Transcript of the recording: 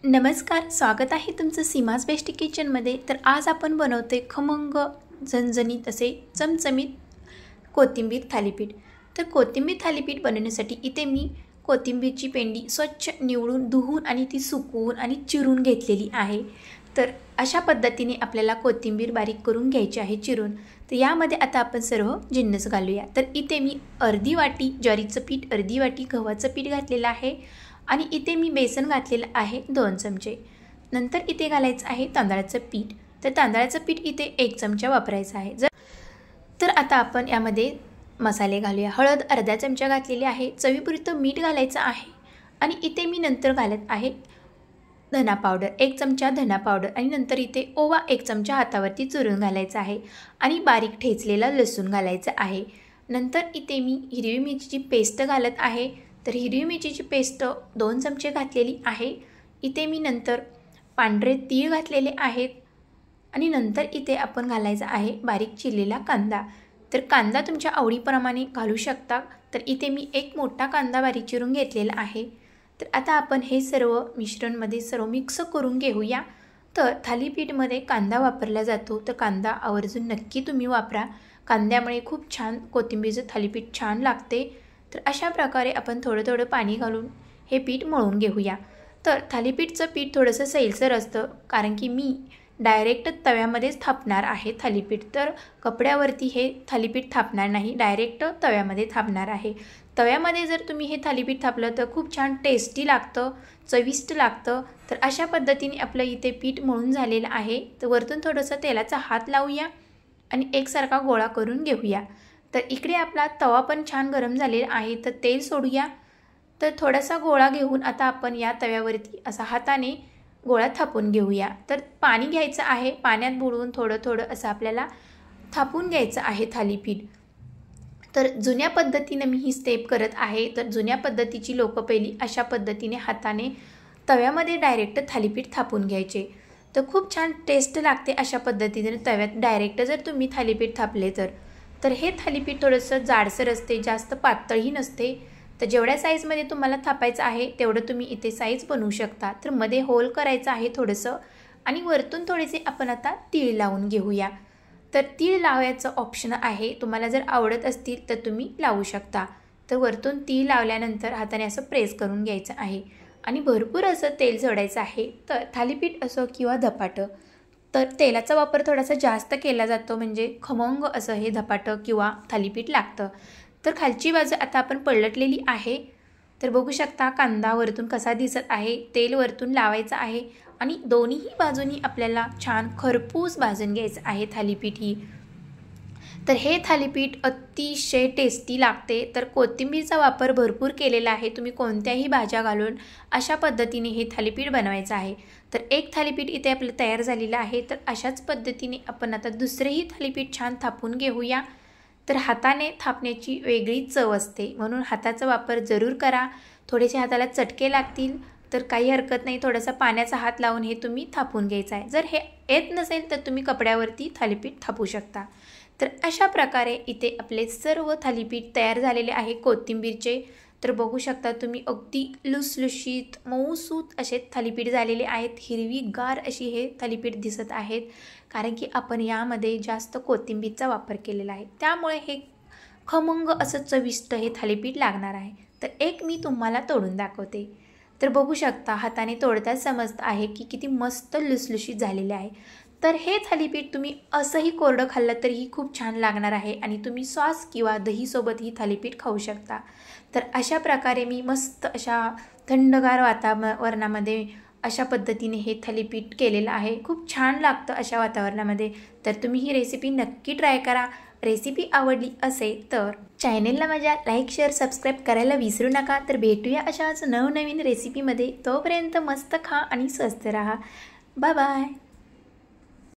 नमस्कार, स्वागत आहे तुमचं सीमाज बेस्ट किचनमध्ये। तर आज आपण बनवतोय खमंग झणझणीत असे चमचमीत कोथिंबीर थालीपीठ। तर कोथिंबीर थालीपीठ बनवण्यासाठी इथे मी कोथिंबीरची पेंडी स्वच्छ निवडून धुवून आणि ती सुकवून आणि चिरून घेतलेली आहे। तर अशा पद्धतीने आपल्याला कोथिंबीर बारीक करून घ्यायची आहे चिरून। तर यामध्ये आता आपण सर्व जिन्नस घालूया। तर इथे मी अर्धी वाटी ज्वारीचं पीठ, अर्धी वाटी गव्हाचं पीठ घातलेलं आहे आणि इथे मी बेसन घातलेलं आहे 2 चमचे। नंतर इथे घालायचं आहे तांदळाचं पीठ। तर तांदळाचं पीठ इथे 1 चमचा वापरायचं आहे। तर आता आपण यामध्ये मसाले घालूया। हळद अर्धा चमचा घातलेली आहे, चवीपुरतं मीठ घालायचं आहे आणि इथे मी नंतर घालत आहे धना पावडर 1 चमचा धना पावडर आणि नंतर इथे ओवा 1 चमचा हातावरती चुरून घालायचा आहे आणि बारीक ठेचलेला लसूण घालायचं आहे। नंतर इथे मी हिरवी मिरचीची पेस्ट घालत आहे। तर हिरवी मिरचीची पेस्ट 2 चमचे घातलेली आहे। इथे मी नंतर पांढरे तीळ घातलेले आहेत आणि नंतर इथे आपण घालायचा आहे बारीक चिरलेला कांदा। तर कांदा तुमच्या आवडीप्रमाणे घालू शकता। तर इथे मी 1 मोठा कांदा बारीक चिरून घेतलेला आहे। तर आता आपण हे सर्व मिश्रणमध्ये सर्व मिक्स करून घेऊया। तर थालीपीठमध्ये कांदा वापरला जातो, तर कांदा आवर्जून नक्की तुम्ही वापरा। कांद्यामुळे खूप छान कोथिंबीरचं थालीपीठ छान लागते। तर अशा प्रकारे आपण थोडं पाणी घालून हे पीठ मळून घेऊया। तर थालीपीठचं पीठ थोडंसं सैलसर असतं, कारण की मी डायरेक्ट तव्यामध्येच थापणार आहे थालीपीठ। तर कपड्यावरती हे थालीपीठ थापणार नाही, डायरेक्ट तव्यामध्ये थापणार आहे। तव्यामध्ये जर तुम्ही हे थालीपीठ थापलं तर खूप छान टेस्टी लागतं, चविष्ट लागतं। तर अशा पद्धतीने आपलं इथे पीठ मळून झालेलं आहे। तर वरतून थोडंसं तेलाचा हात लावूया आणि एकसारखा गोळा करून घेऊया। तर इकडे आपला तवा पण छान गरम झालेला आहे, तर तेल सोडूया। तर थोडासा गोळा घेऊन आता आपण या तव्यावरती असा हाताने गोळा थापून घेऊया। तर पाणी घ्यायचं आहे, पाण्यात बुडवून थोडं असं आपल्याला थापून घ्यायचं आहे थालीपीठ। तर जुन्या पद्धतीने मी ही स्टेप करत आहे। तर जुन्या पद्धतीची लोक पहिली अशा पद्धतीने हाताने तव्यामध्ये डायरेक्ट थालीपीठ थापून घ्यायचे। तर खूप छान टेस्ट लागते अशा पद्धतीने तव्यात डायरेक्ट जर तुम्ही थालीपीठ थापले तर हे थालीपीठ थोडंसं जाडसर असते, जास्त पातळही नसते। तर जेवढ्या साईजमध्ये तुम्हाला थापायचं आहे तेवढं तुम्ही इथे साईज बनवू शकता। तर मध्ये होल करायचं आहे थोडंसं आणि वरतून थोडेसे आपण आता तीळ लावून घेऊया। तर तीळ लावायचं ऑप्शन आहे, तुम्हाला जर आवडत असतील तर तुम्ही लावू शकता। तर वरतून तीळ लावल्यानंतर हाताने असं प्रेस करून घ्यायचं आहे आणि भरपूर असं तेल सोडायचं आहे। तर थालीपीठ असो किंवा धपाटं, तर तेलाचा वापर थोडासा जास्त केला जातो, म्हणजे खमंग असं हे धपाटं किंवा थालीपीठ लागतं। तर खालची बाजू आता आपण पलटलेली आहे। तर बघू शकता कांदा वरतून कसा दिसत आहे, तेल वरतून लावायचं आहे आणि दोन्ही बाजूनी आपल्याला छान खरपूस भाजून घ्यायचं आहे थालीपीठ ही। तर हे थालीपीठ अतिशय टेस्टी लागते। तर कोथिंबीरचा वापर भरपूर केलेला आहे, तुम्ही कोणत्याही भाज्या घालून अशा पद्धतीने हे थालीपीठ बनवायचं आहे। तर एक थालीपीठ इथे आपलं तयार झालेलं आहे। तर अशाच पद्धतीने आपण आता दुसरेही थालीपीठ छान थापून घेऊया। तर हाताने थापण्याची वेगळी चव असते, म्हणून हाताचा वापर जरूर करा। थोडेसे हाताला चटके लागतील तर काही हरकत नाही, थोडासा पाण्याचा हात लावून हे तुम्ही थापून घ्यायचं आहे। जर हे येत नसेल तर तुम्ही कपड्यावरती थालीपीठ थापू शकता। तर अशा प्रकारे इथे आपले सर्व थालीपीठ तयार झालेले आहे कोथिंबीरचे। तर बघू शकता तुम्ही अगदी लुसलुशीत मऊसूत असे थालीपीठ झालेले आहेत, हिरवीगार अशी हे थालीपीठ दिसत आहेत, कारण की आपण यामध्ये जास्त कोथिंबीरचा वापर केलेला आहे, त्यामुळे हे खमंग असं चविष्ट हे थालीपीठ लागणार आहे। तर एक मी तुम्हाला तोडून दाखवते। तर बघू शकता हाताने तोडताच समजत आहे की किती मस्त लुसलुशीत झालेले आहे। तर हे थालीपीठ तुम्ही असंही कोरडं खाल्लं तरीही खूप छान लागणार आहे आणि तुम्ही सॉस किंवा दहीसोबत ही थालीपीठ खाऊ शकता। तर अशा प्रकारे मी मस्त अशा थंडगार वातावरणामध्ये अशा पद्धतीने हे थालीपीठ केलेलं आहे, खूप छान लागतं अशा वातावरणामध्ये। तर तुम्ही ही रेसिपी नक्की ट्राय करा। रेसिपी आवडली असेल तर चॅनेलला माझ्या लाईक, शेअर, सबस्क्राईब करायला विसरू नका। तर भेटूया अशाच नवनवीन रेसिपीमध्ये, तोपर्यंत मस्त खा आणि स्वस्त राहा। Bye bye.